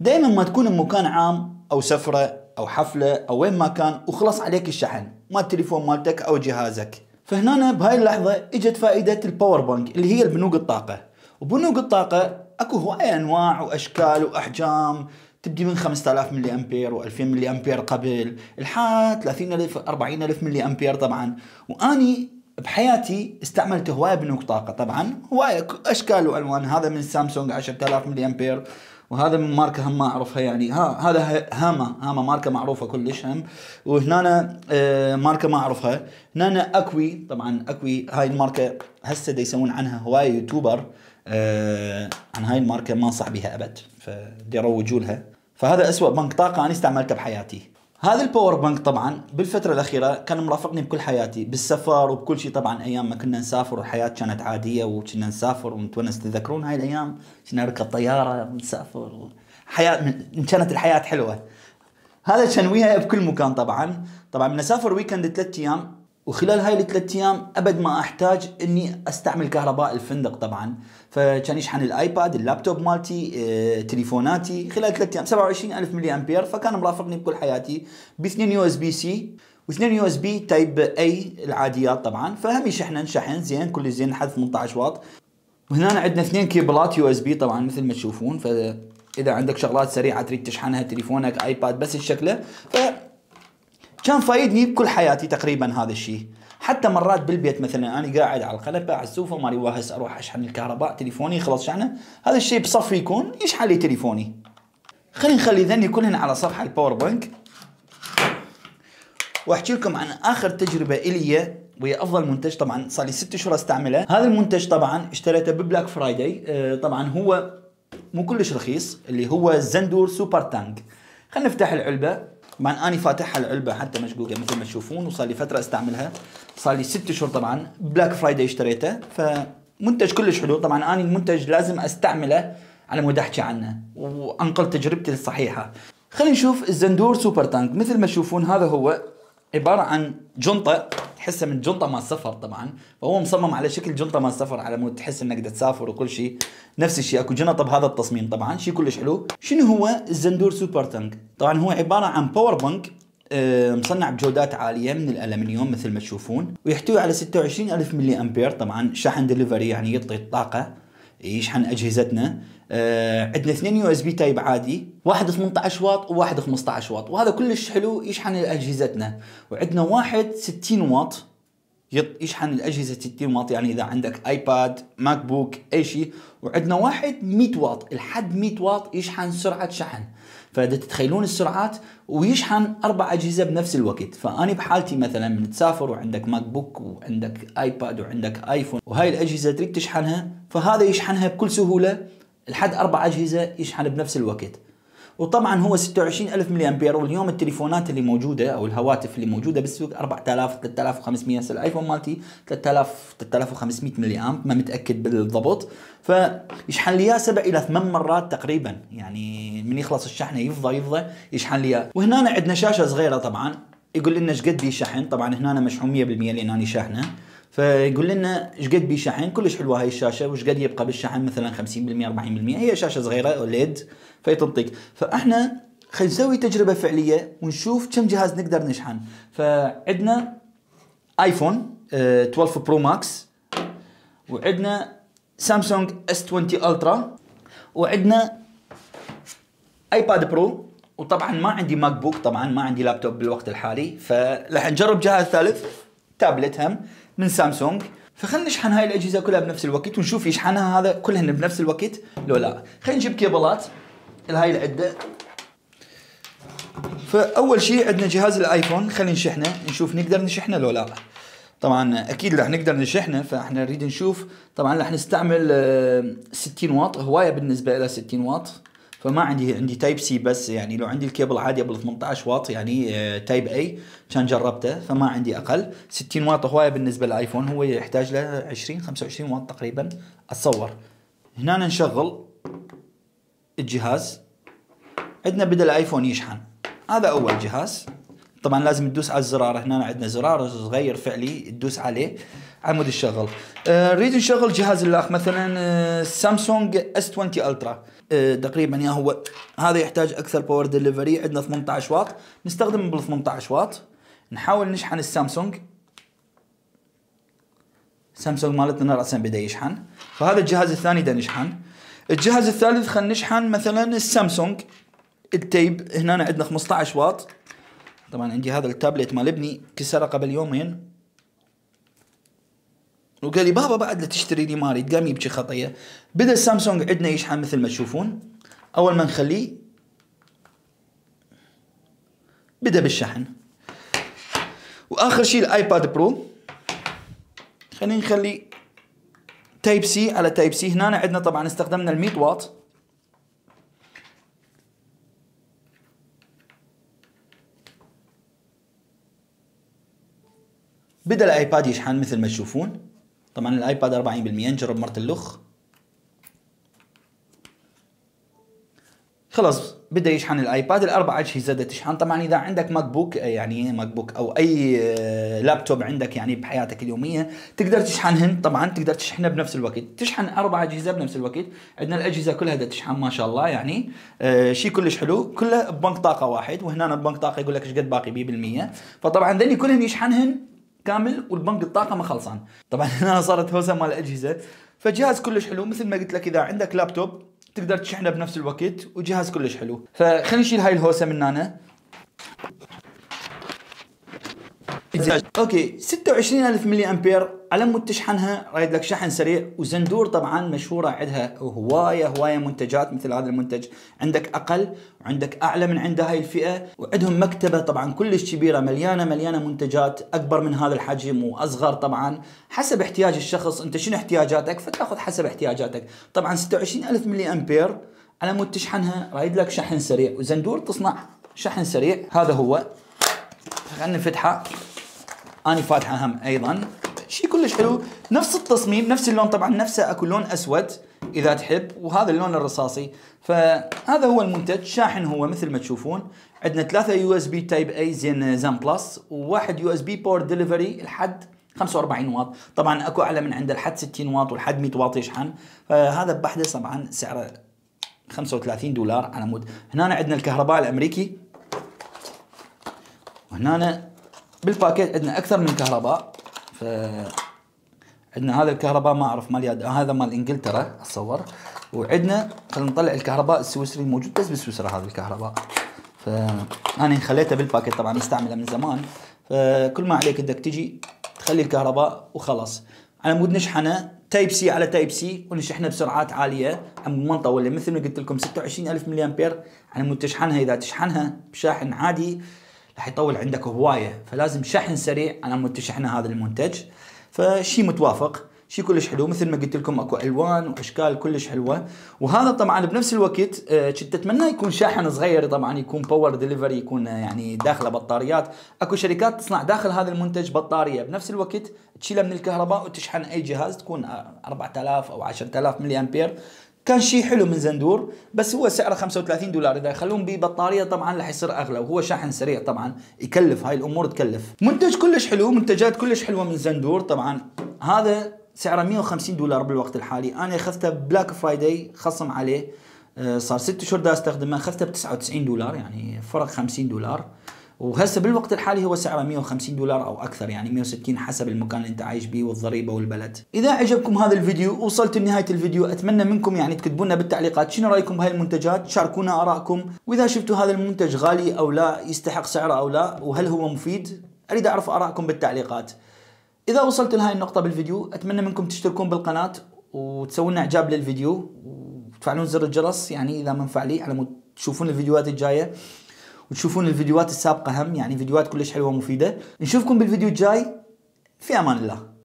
دائما ما تكون بمكان عام او سفرة او حفلة او وين ما كان وخلص عليك الشحن مال التليفون مالتك او جهازك، فهنا بهاي اللحظة اجت فائدة الباور بانك اللي هي البنوك الطاقة. وبنوك الطاقة اكو هواية انواع واشكال واحجام، تبدي من 5000 ملي امبير و2000 ملي امبير قبل لحد 30000 40000 ملي امبير طبعا. واني بحياتي استعملت هواية بنوك طاقة، طبعا هواية اشكال والوان. هذا من سامسونج 10000 ملي امبير، وهذا من ماركة هم ما اعرفها يعني، هذا هاما ماركة معروفة كلش هم. وهنا ماركة ما اعرفها. هنا اكوي، طبعا اكوي هاي الماركة هسه دا يسوون عنها هواية يوتيوبر عن هاي الماركة، ما انصح بها ابد، فدي يروجوا لها. فهذا اسوأ بنك طاقة انا استعملته بحياتي. هذا الباور بانك طبعا بالفترة الأخيرة كان مرافقني بكل حياتي، بالسفر وبكل شيء. طبعا أيام ما كنا نسافر والحياة كانت عادية وكنا نسافر ونتونس، تتذكرون هاي الأيام؟ كنا نركب طيارة ونسافر حياة كانت الحياة حلوة. هذا كان وياي بكل مكان. طبعا بنسافر ويكند 3 أيام، وخلال هاي ال3 أيام أبد ما أحتاج إني أستعمل كهرباء الفندق طبعا. فكان يشحن الآيباد، اللابتوب مالتي، تليفوناتي خلال 3 أيام 27000 ملي أمبير. فكان مرافقني بكل حياتي باثنين يو اس بي سي واثنين يو اس بي تايب اي العاديات طبعا. فهم يشحنن شحن زين، كل زين لحد 18 واط. وهنا عندنا 2 كيبلات يو اس بي طبعا مثل ما تشوفون. فإذا عندك شغلات سريعة تريد تشحنها، تليفونك، آيباد، بس الشكله. كان فايدني بكل حياتي تقريبا هذا الشيء. حتى مرات بالبيت مثلا انا قاعد على القنبه على السوفه مالي واهس اروح اشحن الكهرباء تليفوني، خلص شحنه، هذا الشيء بصفي يكون يشحن لي تليفوني. خلينا نخلي ذني كلهن على صفحه الباور بانك، واحكي لكم عن اخر تجربه الي وهي افضل منتج. طبعا صار لي 6 اشهر استعمله. هذا المنتج طبعا اشتريته ببلاك فرايداي. طبعا هو مو كلش رخيص، اللي هو الزندور سوبر تانك. خلينا نفتح العلبه. طبعا اني فاتحها العلبه حتى مشقوقه مثل ما تشوفون، وصار لي فتره استعملها، صار لي 6 اشهر. طبعا بلاك فرايداي اشتريته، فمنتج كلش حلو. طبعا اني المنتج لازم استعمله على مود احكي عنه وانقل تجربتي الصحيحه. خلينا نشوف الزندور سوبر تانك. مثل ما تشوفون هذا هو عباره عن جنطه، تحسه من جنطه مال سفر طبعا. فهو مصمم على شكل جنطه مال سفر، على مود تحس انك بدك تسافر وكل شيء. نفس الشيء اكو جنطه بهذا التصميم طبعا، شيء كلش حلو. شنو هو الزندور سوبر تانك؟ طبعا هو عباره عن باور بانك مصنع بجودات عاليه من الالمنيوم مثل ما تشوفون، ويحتوي على 26000 ملي امبير. طبعا شحن دليفري يعني يعطي الطاقه، يشحن اجهزتنا. عندنا 2 يو اس بي تايب عادي، واحد 18 واط وواحد 15 واط، وهذا كلش حلو يشحن اجهزتنا. وعندنا واحد 60 واط يشحن الاجهزه 60 واط، يعني اذا عندك ايباد، ماك بوك، اي شيء. وعندنا واحد 100 واط، لحد 100 واط يشحن سرعه شحن. فاذا تتخيلون السرعات، ويشحن 4 اجهزه بنفس الوقت. فاني بحالتي مثلا من تسافر وعندك ماك بوك وعندك ايباد وعندك ايفون، وهاي الاجهزه تريد تشحنها، فهذا يشحنها بكل سهوله لحد 4 اجهزه يشحن بنفس الوقت. وطبعا هو 26000 ملي امبير. واليوم التليفونات اللي موجوده او الهواتف اللي موجوده بالسوق 4000 3500. هسه الايفون مالتي 3000 3500 ملي امب، ما متاكد بالضبط. فيشحن لي 7 الى 8 مرات تقريبا، يعني من يخلص الشحنه يفضى يشحن لي. وهنا عندنا شاشه صغيره طبعا يقول لنا ايش قد بيشحن. طبعا هنا مشحون 100% لان انا شاحنه، فيقول لنا ايش قد بيشحن. كلش حلوه هاي الشاشه، وايش قد يبقى بالشحن، مثلا 50% 40%. هي شاشه صغيره ليد فيتنطق. فاحنا خلينا نسوي تجربه فعليه ونشوف كم جهاز نقدر نشحن. فعندنا ايفون 12 برو ماكس، وعندنا سامسونج S20 الترا، وعندنا ايباد برو. وطبعا ما عندي ماك بوك، طبعا ما عندي لابتوب بالوقت الحالي، فراح نجرب جهاز ثالث تابلت هم من سامسونج. فخلنا نشحن هاي الاجهزه كلها بنفس الوقت ونشوف يشحنها هذا كلهن بنفس الوقت لو لا. خلينا نجيب كيبلات لهاي العده. فاول شيء عندنا جهاز الايفون، خلينا نشحنه نشوف نقدر نشحنه لو لا. طبعا اكيد راح نقدر نشحنه، فاحنا نريد نشوف. طبعا راح نستعمل 60 واط، هوايه بالنسبه الى 60 واط. فما عندي تايب سي بس، يعني لو عندي الكيبل عادي قبل 18 واط يعني تايب اي كان جربته، فما عندي اقل. 60 واط هوايه بالنسبه للايفون، هو يحتاج له 20 25 واط تقريبا اتصور. هنا نشغل الجهاز. عندنا بدا الايفون يشحن، هذا اول جهاز. طبعا لازم تدوس على الزرار. هنا عندنا زرار صغير فعلي تدوس عليه على مود الشغل. نريد نشغل جهاز الاخ مثلا سامسونج S20 الترا. تقريبا يا هو هذا يحتاج اكثر باور ديليفري. عندنا 18 واط، نستخدم بال 18 واط. نحاول نشحن السامسونج. سامسونج مالتنا راسا بدا يشحن، فهذا الجهاز الثاني دا نشحن. الجهاز الثالث خلينا نشحن مثلا السامسونج التيب. هنا عندنا 15 واط. طبعا عندي هذا التابلت مال ابني كسره قبل يومين، وقال لي بابا بعد لا تشتري لي، ما اريد، قام يبكي خطيه. بدا السامسونج عندنا يشحن مثل ما تشوفون. اول ما نخليه بدا بالشحن. واخر شيء الايباد برو، خلينا نخلي تايب سي على تايب سي. هنا عندنا طبعا استخدمنا ال 100 واط. بدا الايباد يشحن مثل ما تشوفون. طبعا الايباد 40%. نجرب مرة اللخ. خلاص بدا يشحن الايباد. الاربع اجهزه تشحن. طبعا اذا عندك ماك بوك، يعني ماك بوك او اي لابتوب عندك يعني بحياتك اليوميه، تقدر تشحنهن. طبعا تقدر تشحنه بنفس الوقت، تشحن اربع اجهزه بنفس الوقت. عندنا الاجهزه كلها تشحن ما شاء الله، يعني شيء كلش حلو. كله ببنك طاقه واحد. وهنا بنك طاقه يقول لك ايش قد باقي بيه بالمية. فطبعا ذني كلهن يشحنهن كامل، والبنك الطاقه ما خلصان. طبعا هنا صارت هوسه مال الاجهزه. فجهاز كلش حلو. مثل ما قلت لك اذا عندك لابتوب تقدر تشحنه بنفس الوقت، وجهاز كلش حلو. فخلينا نشيل هاي الهوسه من هنا. اوكي 26000 ملي امبير. على مود تشحنها رايد لك شحن سريع. وزندور طبعا مشهوره عندها هوايه منتجات مثل هذا المنتج. عندك اقل وعندك اعلى من عند هاي الفئه. وعندهم مكتبه طبعا كلش كبيره مليانه منتجات اكبر من هذا الحجم واصغر. طبعا حسب احتياج الشخص، انت شنو احتياجاتك فتاخذ حسب احتياجاتك. طبعا 26000 ملي امبير على مود تشحنها رايد لك شحن سريع. وزندور تصنع شحن سريع. هذا هو. خلينا نفتحه. أنا فاتحة هم أيضا. شيء كلش حلو. نفس التصميم نفس اللون. طبعا نفسه أكو لون أسود إذا تحب، وهذا اللون الرصاصي. فهذا هو المنتج. شاحن هو مثل ما تشوفون. عندنا 3 يو اس بي تايب اي زين بلس، وواحد يو اس بي باور ديليفري لحد 45 واط. طبعا اكو اعلى من عنده لحد 60 واط ولحد 100 واط يشحن. فهذا بحده طبعا سعره $35 على مود. هنا عندنا الكهرباء الامريكي. وهنا بالباكيت عندنا اكثر من كهرباء. عندنا هذا الكهرباء ما اعرف مال هذا مال انجلترا اتصور. وعندنا خلينا نطلع الكهرباء السويسري موجود بس بسويسرا هذا الكهرباء. فانا خليته بالباكيت طبعا مستعمله من زمان. فكل ما عليك بدك تجي تخلي الكهرباء وخلاص. على مود نشحنه تايب سي على تايب سي، ونشحنه بسرعات عاليه. ما نطول مثل ما قلت لكم 26000 ملي امبير. على مود تشحنها، اذا تشحنها بشاحن عادي راح يطول عندك هوايه. فلازم شحن سريع على مود تشحن هذا المنتج. فشي متوافق، شي كلش حلو. مثل ما قلت لكم اكو الوان واشكال كلش حلوه. وهذا طبعا بنفس الوقت كنت اتمنى يكون شاحن صغير. طبعا يكون باور ديليفري، يكون يعني داخله بطاريات. اكو شركات تصنع داخل هذا المنتج بطاريه بنفس الوقت تشيلها من الكهرباء وتشحن اي جهاز. تكون 4000 او 10000 ملي امبير. كان شيء حلو من زندور، بس هو سعره $35. اذا يخلون به بطاريه طبعا راح يصير اغلى، وهو شاحن سريع طبعا يكلف. هاي الامور تكلف. منتج كلش حلو، منتجات كلش حلوه من زندور. طبعا هذا سعره $150 بالوقت الحالي. انا اخذته بلاك فرايداي خصم عليه. صار 6 اشهر دا استخدمه. اخذته ب$99 يعني فرق $50. وهسه بالوقت الحالي هو سعره $150 او اكثر، يعني 160 حسب المكان اللي انت عايش بيه والضريبه والبلد. اذا عجبكم هذا الفيديو وصلت لنهايه الفيديو، اتمنى منكم يعني تكتبوا لنا بالتعليقات شنو رايكم بهاي المنتجات. شاركونا ارائكم، واذا شفتوا هذا المنتج غالي او لا، يستحق سعره او لا، وهل هو مفيد. اريد اعرف ارائكم بالتعليقات. اذا وصلت لهاي النقطه بالفيديو اتمنى منكم تشتركون بالقناه وتسوون اعجاب للفيديو وتفعلون زر الجرس، يعني اذا ما مفعليه، على مود تشوفون الفيديوهات الجايه وتشوفون الفيديوهات السابقة هم، يعني فيديوهات كلش حلوة ومفيدة. نشوفكم بالفيديو الجاي. في امان الله.